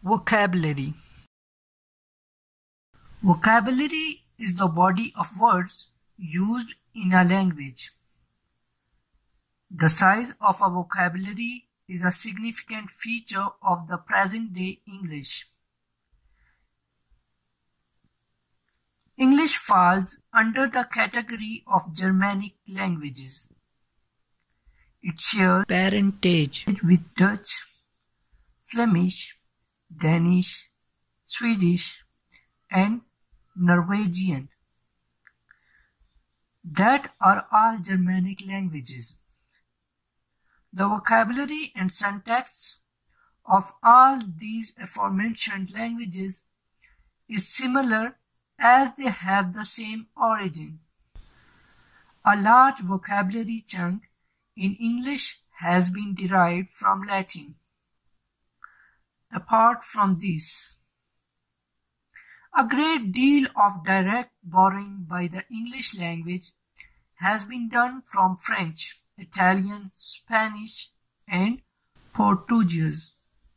Vocabulary. Vocabulary is the body of words used in a language. The size of a vocabulary is a significant feature of the present-day English. English falls under the category of Germanic languages. It shares parentage with Dutch, Flemish, Danish, Swedish, and Norwegian, that are all Germanic languages. The vocabulary and syntax of all these aforementioned languages is similar as they have the same origin. A large vocabulary chunk in English has been derived from Latin. Apart from this, a great deal of direct borrowing by the English language has been done from French, Italian, Spanish, and Portuguese.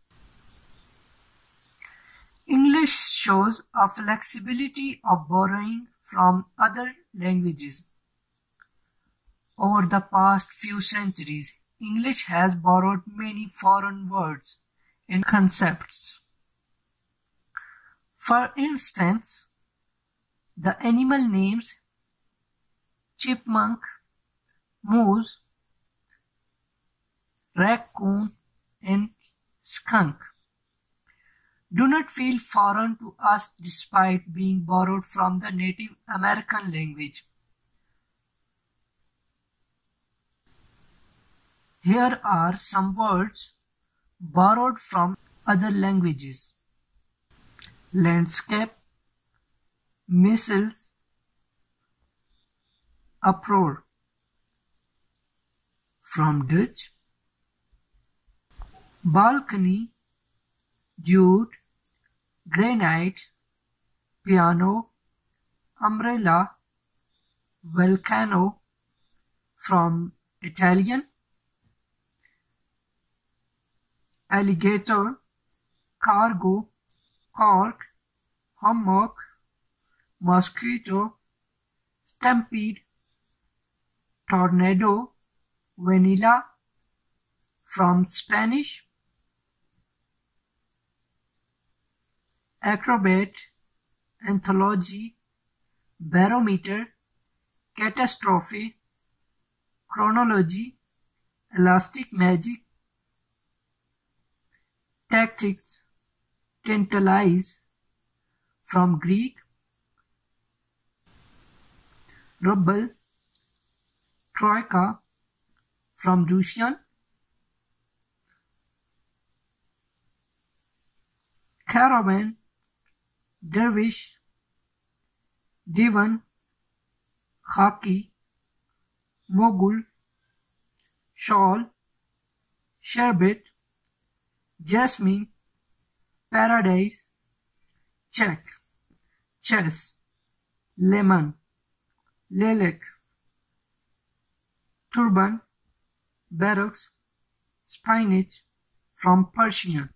English shows a flexibility of borrowing from other languages. Over the past few centuries, English has borrowed many foreign words and concepts. For instance, the animal names chipmunk, moose, raccoon, and skunk do not feel foreign to us despite being borrowed from the Native American language. Here are some words borrowed from other languages: landscape, missiles, uproar. From Dutch: balcony, dude, granite, piano, umbrella, volcano. From Italian: alligator, cargo, cork, hummock, mosquito, stampede, tornado, vanilla. From Spanish: acrobat, anthology, barometer, catastrophe, chronology, elastic magic, tactics, tantalize. From Greek: rubble, troika. From Russian: caravan, dervish, divan, khaki, mogul, shawl, sherbet, jasmine, paradise, check, chess, lemon, lilac, turban, barracks, spinach. From Persian: